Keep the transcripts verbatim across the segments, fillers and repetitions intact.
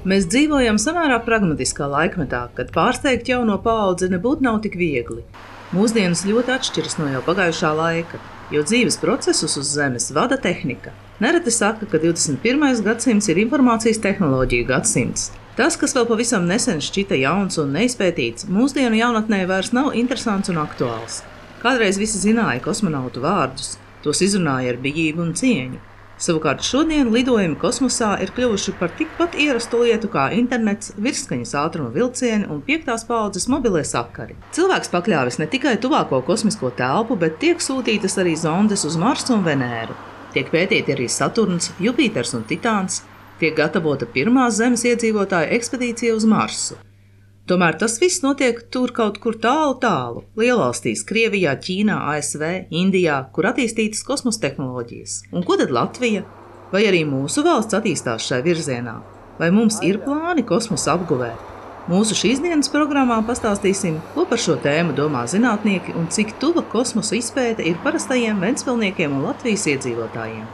Mēs dzīvojam samērā pragmatiskā laikmetā, kad pārsteigt jauno paudzi nebūtu nav tik viegli. Mūsdienas ļoti atšķiras no jau pagājušā laika, jo dzīves procesus uz Zemes vada tehnika. Nereti saka, ka divdesmit pirmais gadsimts ir informācijas tehnoloģiju gadsimts. Tas, kas vēl pavisam nesen šķita jauns un neizpētīts, mūsdienu jaunatnē vairs nav interesants un aktuāls. Kādreiz visi zināja kosmonautu vārdus, tos izrunāja ar bijību un cieņu. Savukārt šodien lidojumi kosmosā ir kļuvuši par tikpat ierastu lietu kā internets, virsskaņas ātruma vilcieni un piektās paaudzes mobilie sakari. Cilvēks pakļāvis ne tikai tuvāko kosmisko telpu, bet tiek sūtītas arī zondes uz Marsu un Venēru. Tiek pētīti arī Saturns, Jupiters un Titāns, tiek gatavota pirmā Zemes iedzīvotāja ekspedīcija uz Marsu. Tomēr tas viss notiek tur kaut kur tālu tālu, lielvalstīs Krievijā, Ķīnā, A S V, Indijā, kur attīstītas kosmosa tehnoloģijas. Un ko tad Latvija? Vai arī mūsu valsts attīstās šai virzienā? Vai mums ir plāni kosmosa apguvē? Mūsu šīs dienas programmā pastāstīsim, ko par šo tēmu domā zinātnieki un cik tuva kosmosa izpēte ir parastajiem ventspilniekiem un Latvijas iedzīvotājiem.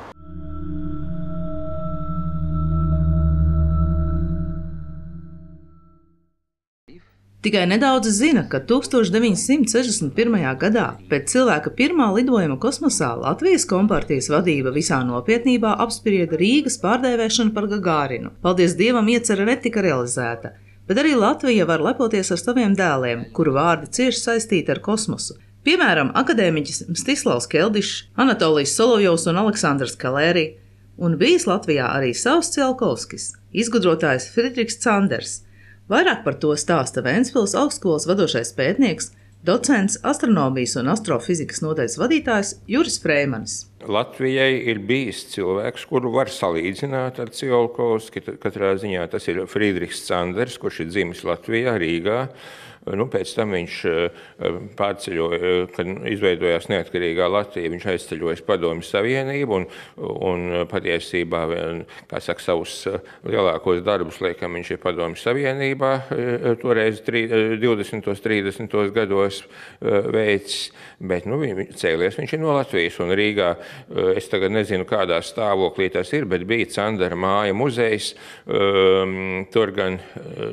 Tikai nedaudz zina, ka tūkstoš deviņsimt sešdesmit pirmajā gadā pēc cilvēka pirmā lidojuma kosmosā Latvijas kompartijas vadība visā nopietnībā apsprieda Rīgas pārdēvēšanu par Gagārinu. Paldies Dievam, iecerē netika realizēta, bet arī Latvija var lepoties ar saviem dēliem, kuru vārdi cieši saistīti ar kosmosu. Piemēram, akadēmiķis Mstislavs Keldišs, Anatolijs Solovjovs un Aleksandrs Kalēri, un bijis Latvijā arī Savs Cielkovskis, izgudrotājs Friedrichs Canders. Vairāk par to stāsta Ventspils augstskolas vadošais pētnieks, docents, astronomijas un astrofizikas nodaļas vadītājs Juris Freimanis. Latvijai ir bijis cilvēks, kuru var salīdzināt ar Cielkovski. Katrā ziņā tas ir Friedrichs Canders, kurš ir dzimis Latvijā, Rīgā. Nu, pēc tam viņš pārceļoja, kad izveidojās neatkarīgā Latvija, viņš aizceļojas Padomju Savienību un, un patiesībā, kā saka, savus lielākos darbus, liekam, viņš ir Padomju Savienībā, toreiz divdesmitos, trīsdesmitos gados veids, bet nu, cēlies viņš ir no Latvijas un Rīgā. Es tagad nezinu, kādā stāvoklī tas ir, bet bija Candera māja muzejs, tur gan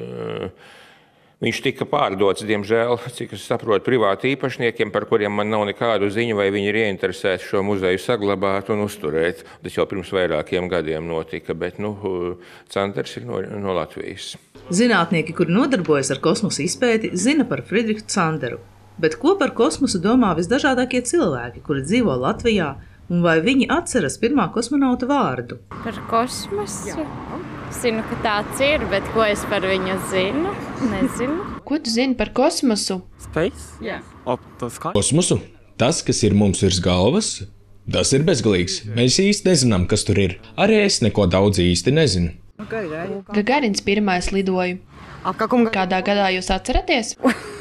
viņš tika pārdots, diemžēl, cik es saprotu, privāti īpašniekiem, par kuriem man nav nekādu ziņu, vai viņi ir ieinteresēti šo muzeju saglabāt un uzturēt. Tas jau pirms vairākiem gadiem notika, bet nu, Canders ir no, no Latvijas. Zinātnieki, kuri nodarbojas ar kosmosa izpēti, zina par Friedrichu Canderu. Bet ko par kosmosu domā visdažādākie cilvēki, kuri dzīvo Latvijā, un vai viņi atceras pirmā kosmonauta vārdu? Par kosmosu? Zinu, ka tāds ir, bet ko es par viņu zinu? Nezinu. Ko tu zini par kosmosu? Space? Jā. Kosmosu? Tas, kas ir mums virs galvas, tas ir bezgalīgs. Mēs īsti nezinām, kas tur ir. Arī es neko daudz īsti nezinu. Gagarins pirmais lidoja. Kādā gadā jūs atceraties?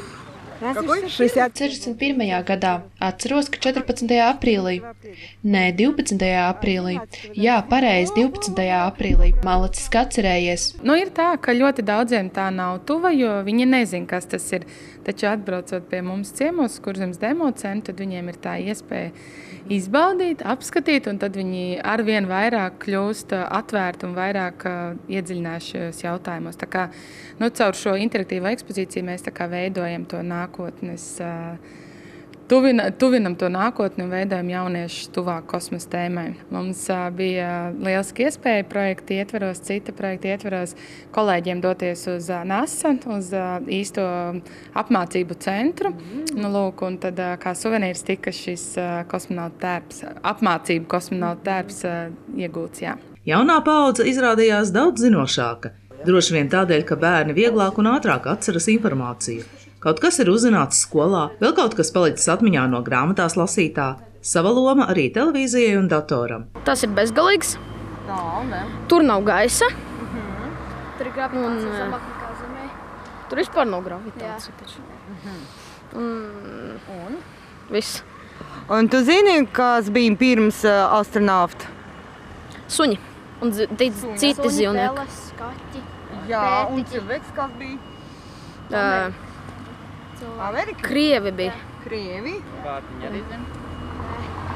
sešdesmit pirmajā gadā. Atceros, ka četrpadsmitajā aprīlī. Nē, divpadsmitajā aprīlī. Jā, pareizi, divpadsmitajā aprīlī. Malacis atcerējies. Nu, ir tā, ka ļoti daudziem tā nav tuva, jo viņi nezin, kas tas ir. Taču atbraucot pie mums ciemos, Kurzemes democentru, tad viņiem ir tā iespēja izbaudīt, apskatīt, un tad viņi arvien vairāk kļūst atvērti un vairāk iedziļinās šajos jautājumos. Tā kā, nu, caur šo interaktīvo ekspozīciju mēs tā kā veidojam to nākotnes, tuvina, tuvinam to nākotni un veidojam jauniešus tuvāk kosmosa tēmai. Mums bija lieliski iespēja projekta ietveros, cita projekta ietveros kolēģiem doties uz NASA, uz īsto apmācību centru. Nu, lūk, un tad kā suvenīrs tika šis kosmonauta tērps, apmācību kosmonauta tērps iegūts, jā. Jaunā paudze izrādījās daudz zinošāka. Droši vien tādēļ, ka bērni vieglāk un ātrāk atceras informāciju. Kaut kas ir uzzināts skolā, vēl kaut kas palicis atmiņā no grāmatās lasītā. Sava loma arī televīzijai un datoram. Tas ir bezgalīgs. Tur nav gaisa. Mhm. Tur ir gravitācija zemāk nekā Zemē. Tur vispār nav gravitācija. Mhm. Un... un? Viss. Un tu zini, kas bija pirms uh, astronauta? Suņi. Un citi zivnieki. Skaķi. Jā, un cilvēks kas bija? Uh, Amerika? Krievi bija. Krievi? Vārtiņi arī zin?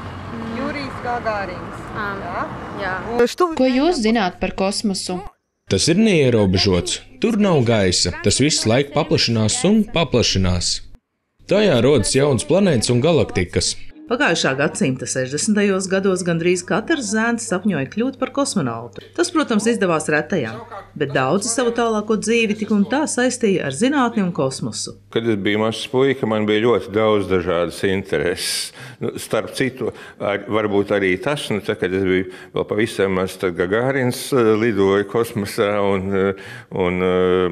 Jurijs Gagarins. Um, jā. Ko jūs zināt par kosmosu? Tas ir neierobežots, tur nav gaisa, tas visu laiku paplašinās un paplašinās. Tajā rodas jaunas planētas un galaktikas. Pagājušā gadsimta sešdesmitajos gados gandrīz katrs zēns sapņoja kļūt par kosmonautu. Tas, protams, izdevās retajām, bet daudzi savu tālāko dzīvi tik un tā saistīja ar zinātni un kosmosu. Kad es biju mazs puika, man bija ļoti daudz dažādas intereses. Starp citu, ar, varbūt arī tas, nu, tā, kad es biju vēl pavisam maz, tad Gagārins lidoja kosmosā, un, un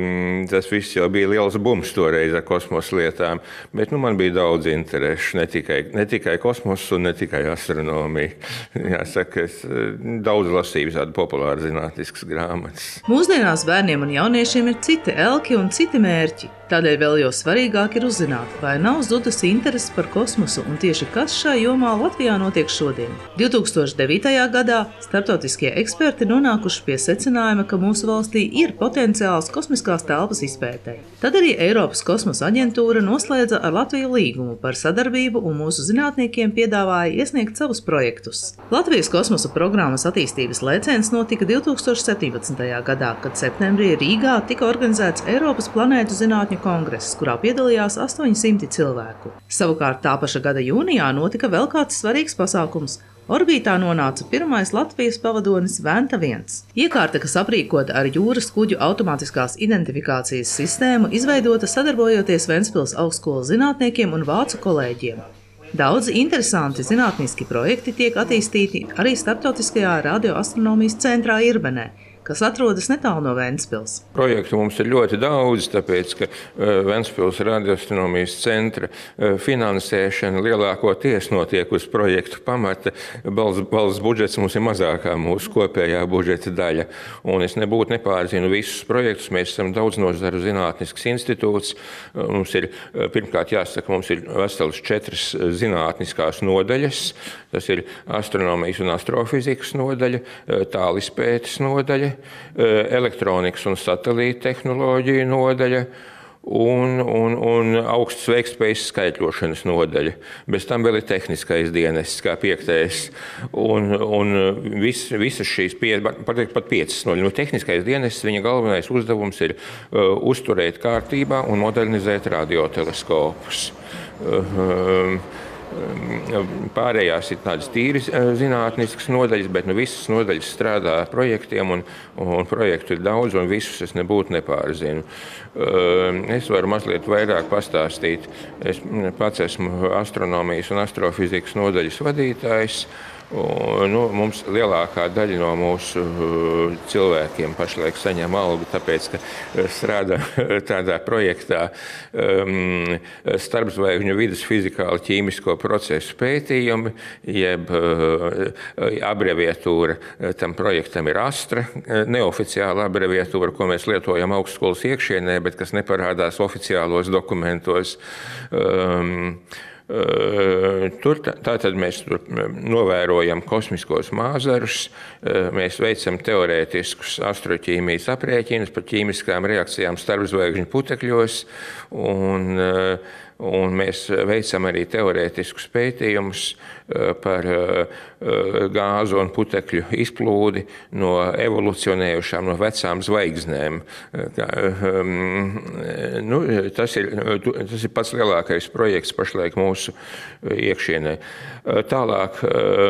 tas viss jau bija liels bums toreiz ar kosmosa lietām. Bet nu, man bija daudz intereses, ne tikai, ne tikai kosmosu un ne tikai astronomiju. Jāsaka, es daudz lasīju tādu populāru zinātniskas grāmatas. Mūsdienās bērniem un jauniešiem ir citi elki un citi mērķi. Tādēļ vēl jau svarīgāk ir uzzināt, vai nav zudusi interese par kosmosu un tieši kas šai jomā Latvijā notiek šodien. divi tūkstoši devītajā gadā starptautiskie eksperti nonākuši pie secinājuma, ka mūsu valstī ir potenciāls kosmiskās telpas izpētei. Tad arī Eiropas kosmosa aģentūra noslēdza ar Latviju līgumu par sadarbību un mūsu zinātniekiem piedāvāja iesniegt savus projektus. Latvijas kosmosa programmas attīstības lēciens notika divi tūkstoši septiņpadsmitajā gadā, kad septembrī Rīgā tika organizēts Eiropas planētu zinātņu kongress, kurā piedalījās astoņi simti cilvēku. Savukārt tā paša gada jūnijā notika vēl kāds svarīgs pasākums. Orbītā nonāca pirmais Latvijas pavadonis Venta viens. Iekārta, kas aprīkota ar jūras kuģu automātiskās identifikācijas sistēmu, izveidota sadarbojoties Ventspils augstskolas zinātniekiem un vācu kolēģiem. Daudzi interesanti zinātniski projekti tiek attīstīti arī starptautiskajā radioastronomijas centrā Irbenē, kas atrodas netālu no Ventspils. Projektu mums ir ļoti daudz, tāpēc, ka Ventspils radioastronomijas centra finansēšana lielākoties notiek uz projektu pamata. Valsts, valsts budžets mums ir mazākā mūsu kopējā budžeta daļa. Un es nebūtu nepārzinu visus projektus. Mēs esam daudz nozaru zinātnisks institūts. Mums ir, pirmkārt jāsaka, mums ir veselas četras zinātniskās nodaļas. Tas ir astronomijas un astrofizikas nodaļa, tālispētes nodaļa, elektronikas un satelīta tehnoloģiju nodaļa un, un, un augsts veiktspējas skaitļošanas nodaļa. Bez tam vēl ir tehniskais dienests, kā piektais. Un, un vis, visas šīs pie, pat, pat piecas nodaļas. Nu, tehniskais dienests, viņa galvenais uzdevums ir uh, uzturēt kārtībā un modernizēt radioteleskopus. Uh, Pārējās ir tādas tīri zinātniskas nodaļas, bet nu visas nodaļas strādā ar projektiem, un, un projektu ir daudz, un visus es nebūtu nepārzinu. Es varu mazliet vairāk pastāstīt. Es pats esmu astronomijas un astrofizikas nodaļas vadītājs. Un, nu, mums lielākā daļa no mūsu cilvēkiem pašlaik saņem algu, tāpēc, ka strādā tādā projektā um, starpzvaigžņu vidus fizikāli ķīmisko procesu pētījumi, jeb uh, abreviatūra tam projektam ir ASTRA, neoficiāla abreviatūra, ko mēs lietojam augstskolas iekšienē, bet kas neparādās oficiālos dokumentos. Um, Tur, tātad mēs tur novērojam kosmiskos māzarus, mēs veicam teorētiskus astroķīmijas aprēķinus par ķīmiskām reakcijām starpzvaigžņu putekļos, un, un mēs veicam arī teorētiskus pētījumus par gāzu un putekļu izplūdi no evolucionējušām, no vecām zvaigznēm. Nu, tas ir, tas ir pats lielākais projekts pašlaik mūsu iekšienē. Tālāk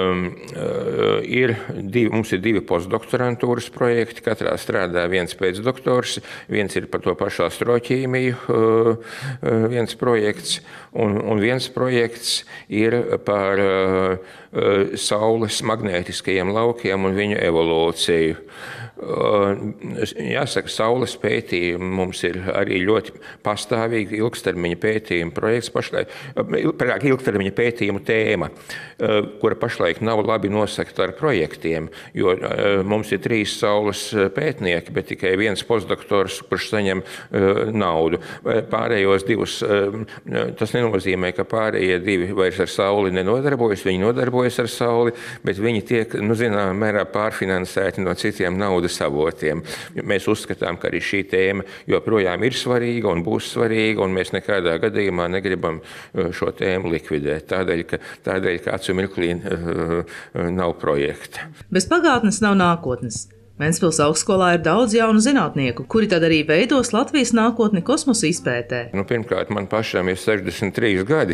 ir divi, mums ir divi postdoktorantūras projekti, katrā strādā viens pēcdoktors, viens ir par to pašu astroķīmiju, viens projekts, un, un viens projekts ir par Saules magnētiskajiem laukiem un viņu evolūciju. Jāsaka, Saules pētījumi mums ir arī ļoti pastāvīgi ilgstermiņa pētījuma projekts, pašlaik, parāk ilgtermiņa pētījumu tēma, kura pašlaik nav labi nosakta ar projektiem, jo mums ir trīs Saules pētnieki, bet tikai viens postdoktors, kurš saņem naudu. Pārējos divus, tas nenozīmē, ka pārējie divi vairs ar Sauli nenodarbojas, viņi nodarbojas ar Sauli, bet viņi tiek, nu, zināmā mērā pārfinansēti no citiem naudas avotiem. Mēs uzskatām, ka arī šī tēma joprojām ir svarīga un būs svarīga, un mēs nekādā gadījumā negribam šo tēmu likvidēt, tādēļ, ka, tādēļ, ka acu mirklī nav projekta. Bez pagātnes nav nākotnes. Ventspils augstskolā ir daudz jaunu zinātnieku, kuri tad arī veidos Latvijas nākotni kosmosa izpētē. Nu, pirmkārt, man pašam ir sešdesmit trīs gadi.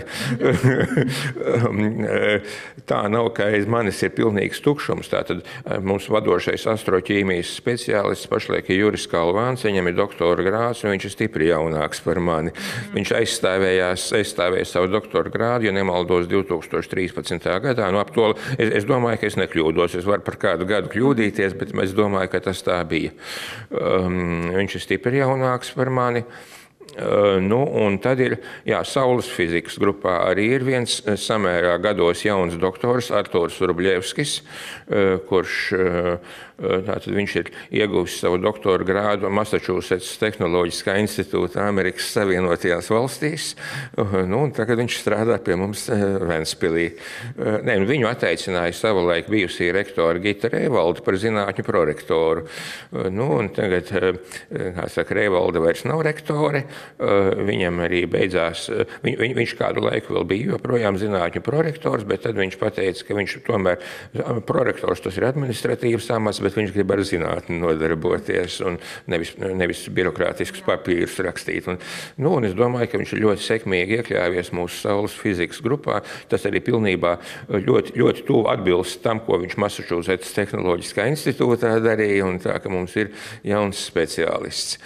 Tā nav, ka aiz manis ir pilnīgs tukšums. Tātad mums vadošais astroķīmijas speciālists pašlaik ir Juris Kalvāns, viņam ir doktora grāds, un viņš ir stipri jaunāks par mani. Viņš aizstāvējās, aizstāvēja savu doktora grādu, ja nemaldos divi tūkstoši trīspadsmitajā gadā. Nu, ap to, es, es domāju, ka es nekļūdos. Es varu par kādu gadu kļūdīties, bet es domāju, ka tas tā bija. Um, viņš ir stipri jaunāks par mani. Uh, nu, un tad ir, jā, Saules fizikas grupā arī ir viens samērā gados jauns doktors Artūrs Vrublevskis, uh, kurš uh, tātad viņš ir ieguvis savu doktora grādu Massachusetts Tehnoloģiskā institūta Amerikas Savienotajās valstīs. Uh, nu, un tagad viņš strādā pie mums uh, Ventspilī. Uh, ne, viņu ataicināja savulaik bijusī rektora Gita Rēvalda par zinātņu prorektoru. Uh, nu, un tagad, uh, kā saka, Rēvalda vairs nav rektore. Viņam arī beidzās, viņ, viņ, viņš kādu laiku vēl bija joprojām zinātņu prorektors, bet tad viņš pateica, ka viņš tomēr, prorektors tas ir administratīvs amats, bet viņš grib ar zinātni nodarboties un nevis, nevis birokrātiskus papīrus rakstīt. Un, nu, un es domāju, ka viņš ir ļoti sekmīgi iekļāvies mūsu Saules fizikas grupā. Tas arī pilnībā ļoti, ļoti tuvu atbilst tam, ko viņš Massachusetts Tehnoloģiskā institūtā darīja, un tā, ka mums ir jauns speciālists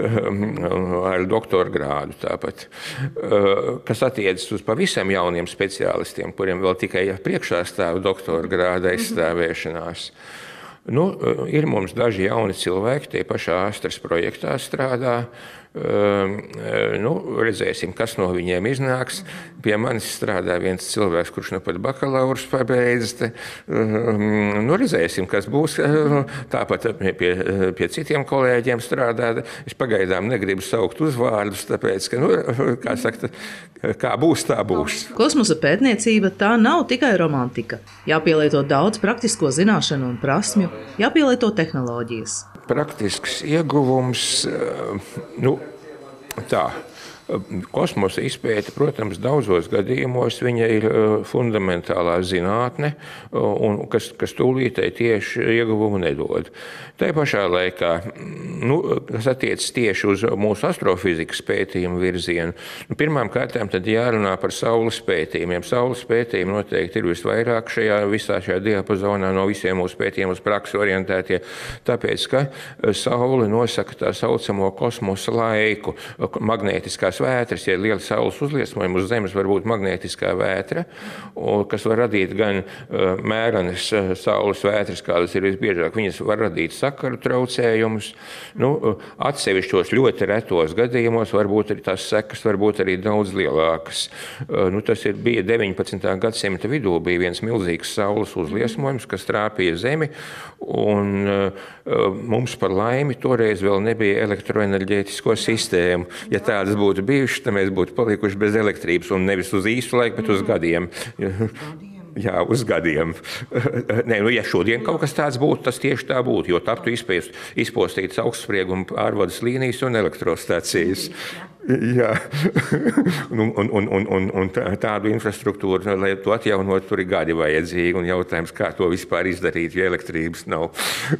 ar doktoru grādu tāpat, kas attiecas uz pavisam jauniem speciālistiem, kuriem vēl tikai priekšā stāv doktora grāda aizstāvēšanās. Nu, ir mums daži jauni cilvēki, tie pašā Astras projektā strādā. Uh, nu, redzēsim, kas no viņiem iznāks. Pie manis strādā viens cilvēks, kurš nu pat bakalaurus pabeidz. Uh, nu, redzēsim, kas būs. Uh, tāpat pie, pie citiem kolēģiem strādā. Es pagaidām negribu saukt uzvārdus, tāpēc, ka, nu, kā saka, kā būs, tā būs. Kosmosa pētniecība tā nav tikai romantika. Jāpielieto daudz praktisko zināšanu un prasmju, jāpielieto tehnoloģijas. Praktisks ieguvums, nu, tā, kosmosa izpēte, protams, daudzos gadījumos viņa ir fundamentālā zinātne, un kas, kas tūlītēji tieši ieguvumu nedod. Tā pašā laikā, nu, kas attiecas tieši uz mūsu astrofizikas pētījumu virzienu, nu, pirmām kārtām tad jārunā par Saules pētījumiem. Saules pētījumi noteikti ir visvairāk šajā visā šajā diapazonā no visiem mūsu pētījumu uz praksi orientētie, tāpēc, ka Saule nosaka tā saucamo kosmosa laiku, magnētiskās vētras, ja ir liela saules uzliesmojuma uz Zemes, var būt magnētiskā vētra, kas var radīt gan mērenas saules vētras, kādas ir visbiežāk, viņas var radīt sakaru traucējumus. Nu, atsevišķos ļoti retos gadījumos varbūt arī tās sekas var būt arī daudz lielākas. Nu, tas ir, bija deviņpadsmitā gadsimta vidū, bija viens milzīgs saules uzliesmojums, kas trāpīja Zemi, un mums par laimi toreiz vēl nebija elektroenerģētisko sistēmu. Ja tādas būtu bijušas, tad mēs būtu palikuši bez elektrības, un nevis uz īstu laiku, bet uz gadiem. Jā, uz gadiem. Nē, nu, ja šodien kaut kas tāds būtu, tas tieši tā būtu, jo taptu izpostītas augstsprieguma pārvades līnijas un elektrostacijas. Jā, un, un, un, un, un, un tādu infrastruktūru, lai to atjaunot, tur ir gadi vajadzīgi, un jautājums, kā to vispār izdarīt, ja elektrības nav.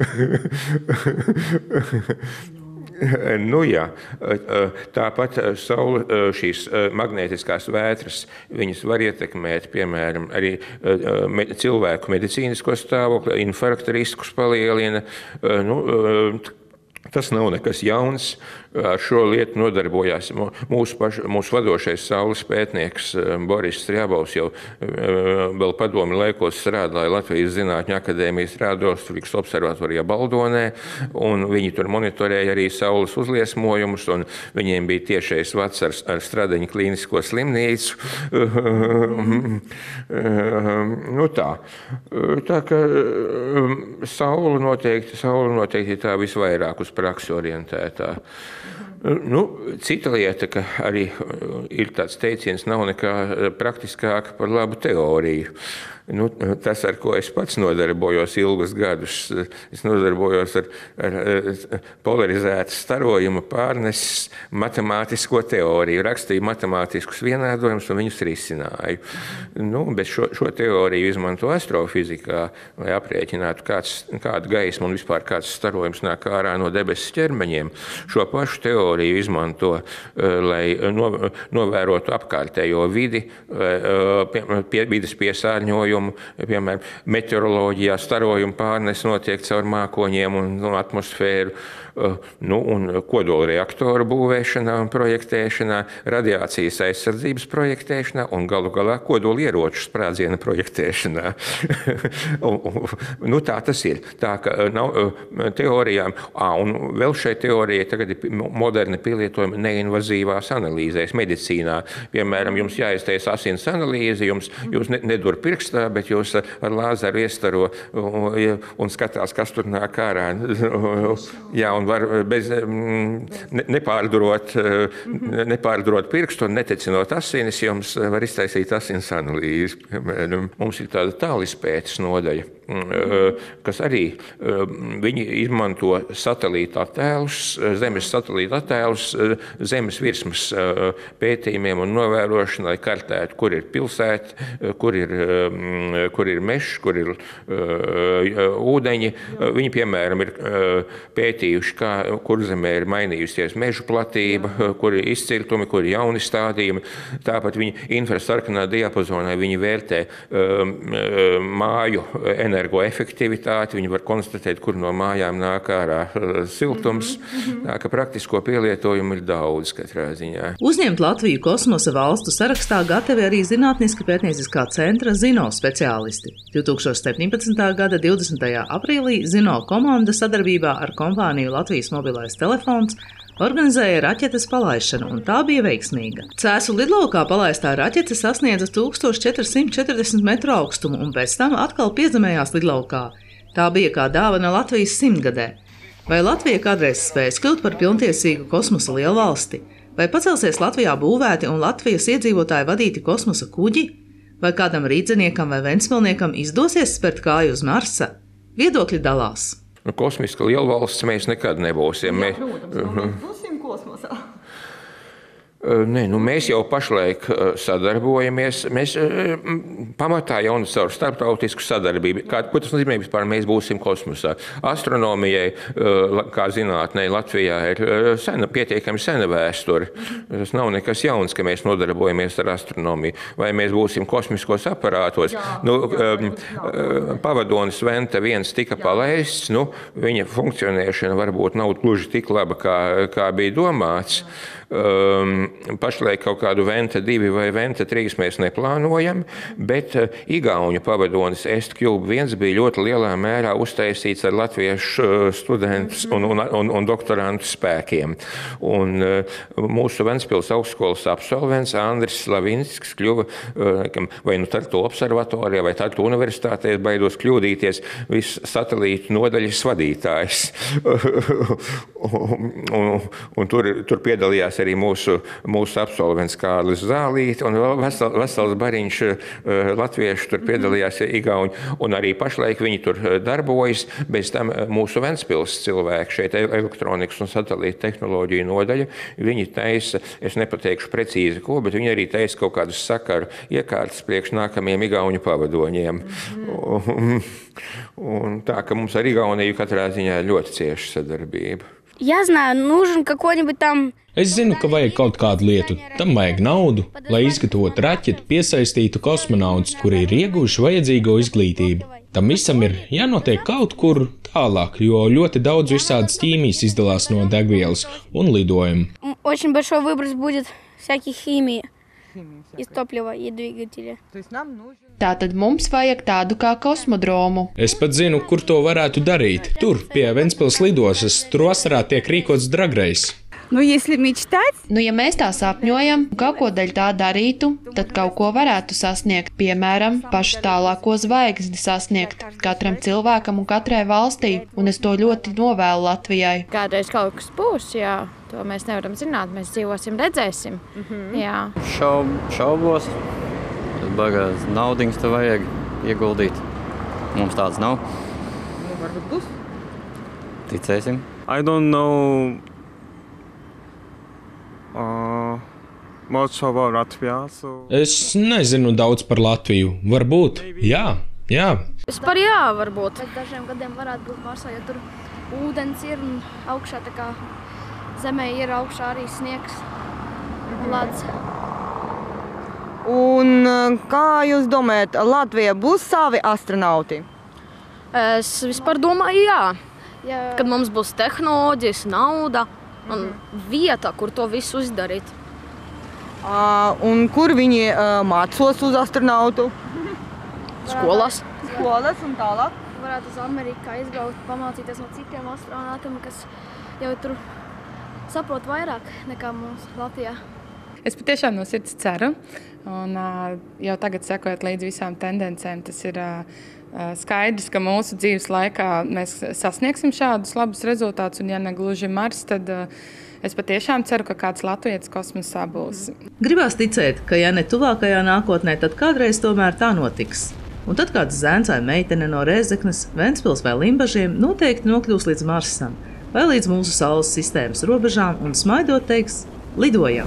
Nu, jā, tāpat Saule, šīs magnētiskās vētras, viņas var ietekmēt, piemēram, arī cilvēku medicīnisko stāvokli, infarkta riskus palielina. Nu, tas nav nekas jauns. Ar šo lietu nodarbojās mūsu, paš, mūsu vadošais Saules pētnieks Boris Strjabovs, jau vēl padomi laikos strādāja Latvijas Zinātņu akadēmijas rādosfīzikas observatorijā Baldonē, un viņi tur monitorēja arī Saules uzliesmojumus, un viņiem bija tiešais vats ar, ar Stradaņu klīnisko slimnīcu. Nu tā. Tā ka Saule noteikti, Saule noteikti tā visvairāk uz praksi orientētā. Nu, cita lieta, ka arī ir tāds teiciens, nav nekā praktiskāka par labu teoriju. Nu, tas, ar ko es pats nodarbojos ilgus gadus, es nodarbojos ar, ar, ar polarizētu starojuma pārneses matemātisko teoriju, rakstīju matemātiskus vienādojumus un viņus risināju. Nu, bet šo, šo teoriju izmanto astrofizikā, lai aprēķinātu, kāds, kāda gaisma un vispār kāds starojums nāk ārā no debesu ķermeņiem. Šo pašu teoriju izmanto, lai novērotu apkārtējo vidi, pie, pie, vides piesārņojumu. Piemēram, meteoroloģijā starojuma pārnes notiek caur mākoņiem un no atmosfēru, nu, un kodolreaktoru būvēšanā un projektēšanā, radiācijas aizsardzības projektēšanā un galu galā kodolieroču sprādziena projektēšanā. un, un, nu, tā tas ir. Tā ka nav teorijām, ā, un vēl šai teorijai tagad ir moderni pielietojumi neinvazīvās analīzēs medicīnā. Piemēram, jums jāiztais asins analīze, jums jūs nedur pirkstā, bet jūs ar lāzeru iestaro un, un skatās, kas tur nāk ārā. Jā, un var bez, ne, nepārdurot, nepārdurot pirkstu un netecinot asinis, jums var iztaisīt asins analīzi. Mums ir tāda tālispētes nodaļa, kas arī viņi izmanto satelīta attēlus, zemes satelīta attēlus, zemes virsmas pētījumiem un novērošanai, kartētu, kur ir pilsēta, kur ir, kur ir mežs, kur ir ūdeņi. Viņi, piemēram, ir pētījuši, kā, kur zemē ir mainījusies mežu platība, kur ir izcirtumi, kur ir jauni stādījumi. Tāpat viņi infrasarkanā diapazonā viņi vērtē māju energoefektivitāti, viņi var konstatēt, kur no mājām nāk ārā siltums. Tā ka praktisko pielietojumu ir daudz katrā ziņā. Uzņemt Latviju kosmosa valstu sarakstā gatavi arī Zinātniska pētnieciskā centra Zino speciālisti. divtūkstoš septiņpadsmitā gada divdesmitajā aprīlī Zino komanda sadarbībā ar kompāniju Latvijas mobilais telefons organizēja raķetes palaišanu, un tā bija veiksmīga. Cēsu lidlaukā palaistā raķete sasniedza tūkstoš četri simti četrdesmit metru augstumu un pēc tam atkal piezemējās lidlaukā. Tā bija kā dāvana Latvijas simtgadē. Vai Latvija kādreiz spēs kļūt par pilntiesīgu kosmosa lielvalsti? Vai pacelsies Latvijā būvēti un Latvijas iedzīvotāji vadīti kosmosa kuģi? Vai kādam rīdzeniekam vai ventspilniekam izdosies spērt kāju uz Marsa? Viedokļi dalās. Nu, kosmiska lielvalsts mēs nekad nebūsim. Jā, protams, mēs būsim kosmosā. Nē, nu mēs jau pašlaik sadarbojamies. Mēs pamatā jau un caur starptautisku sadarbību. Kā, ko tas nozīmē vispār? Mēs būsim kosmosā. Astronomijai, kā zinātnē, Latvijā ir sena, pietiekami sena vēsture. Tas nav nekas jauns, ka mēs nodarbojamies ar astronomiju. Vai mēs būsim kosmiskos aparātos? Jā, nu, jā, pavadonis Venta viens tika palaists. Nu, viņa funkcionēšana varbūt nav gluži tik laba, kā, kā bija domāts. Um, pašlaik kaut kādu Venta divi vai Venta trīs mēs neplānojam, bet uh, Igauņu pavadonis Est Cube viens bija ļoti lielā mērā uztaisīts ar latviešu uh, studentus un, un, un, un doktorantu spēkiem. Un uh, mūsu Ventspils augstskolas absolvents Andris Slavinsks kļuva uh, vai nu Tartu observatorijā vai Tartu universitātē, baidos kļūdīties, visu satelītu nodaļas vadītājs. un, un, un tur, tur piedalījās arī mūsu, mūsu absolvents Kārlis Zālīte un vēl vesel, vesels bariņš latviešu tur piedalījās Igauņi. Un arī pašlaik viņi tur darbojas. Bez tam mūsu Ventspils cilvēki šeit elektronikas un satelīta tehnoloģiju nodaļa, viņi taisa, es nepateikšu precīzi ko, bet viņi arī taisa kaut kādus sakaru iekārtas priekš nākamajiem Igauņu pavadoņiem. Mm-hmm. un, un tā, ka mums ar Igauniju katrā ziņā ļoti cieša sadarbība. Я знаю, нужен какой-нибудь там... Es zinu, ka vajag kaut kādu lietu. Tam vajag naudu, lai izgatavotu raķeti, piesaistītu kosmonautus, kuri ir ieguvuši vajadzīgo izglītību. Tam visam ir jānotiek kaut kur tālāk, jo ļoti daudz visādas ķīmijas izdalās no degvielas un lidojumu. Очень большой выброс будет всяких химии. Из топлива и двигателя. Tātad mums vajag tādu kā kosmodromu. Es pat zinu, kur to varētu darīt. Tur, pie Ventspils lidostas, tur vasarā tiek rīkots dragreis. Nu, если мечтать, Nu, ja mēs tā sapņojam, kaut ko daļ tā darītu, tad kaut ko varētu sasniegt. Piemēram, pašu tālāko zvaigzni sasniegt katram cilvēkam un katrai valstī, un es to ļoti novēlu Latvijai. Kādreiz kaut kas būs, jā. To mēs nevaram zināt. Mēs dzīvosim, redzēsim. Mm-hmm. Jā. Šaub, šaubos. Bagās naudiņas te vajag. ieguldīt. Mums tāds nav. Nu, varbūt būs. Ticēsim. I don't know uh, much about Latvia, so... Es nezinu daudz par Latviju. Varbūt. Jā, jā. Vispār jā, varbūt. Pēc dažiem gadiem varētu būt Marsā, jo tur ūdens ir un augšā tā kā zemē ir augšā arī sniegs un ledus. Un kā jūs domājat, Latvijā būs savi astronauti? Es vispār domāju, jā. jā. Kad mums būs tehnoloģijas, nauda un mhm. vieta, kur to visu izdarīt. Uh, un kur viņi uh, mācos uz astronautu? Skolās. Skolas un tālāk? Varētu uz Ameriku aizbraukt, pamācīties no citiem astronautiem, kas jau tur saprot vairāk nekā mums Latvijā. Es patiešām no sirds ceru, un uh, jau tagad sekojot līdz visām tendencēm, tas ir uh, skaidrs, ka mūsu dzīves laikā mēs sasniegsim šādus labus rezultātus, un ja ne gluži Mars, tad uh, es patiešām ceru, ka kāds latvietis kosmosā būs. Gribās ticēt, ka ja ne tuvākajā nākotnē, tad kādreiz tomēr tā notiks. Un tad kāds zēns vai meitene no Rēzeknes, Ventspils vai Limbažiem noteikti nokļūs līdz Marsam vai līdz mūsu Saules sistēmas robežām un smaidot teiks: lidojam!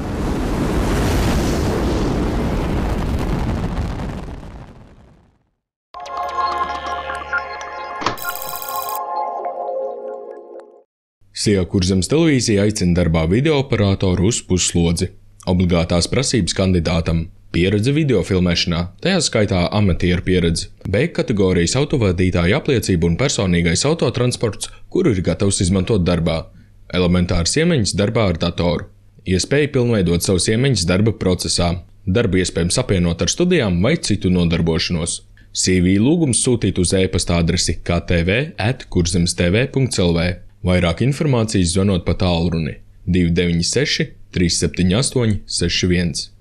Sijā Kurzemes televīzija aicina darbā videooperatoru uz pusslodzi. Obligātās prasības kandidātam – pieredze video filmēšanā, tajā skaitā amatieru pieredze, B kategorijas autovadītāja apliecība un personīgais autotransports, kuru ir gatavs izmantot darbā, elementārs iemaņas darbā ar datoru, iespēja pilnveidot savus iemaņas darba procesā, darbu iespējams apvienot ar studijām vai citu nodarbošanos. C V lūgums sūtīt uz e-pasta adresi k t v at kurzemes t v punkts l v. Vairāk informācijas zvanot pa tālruni divi deviņi seši, trīs septiņi astoņi, seši viens.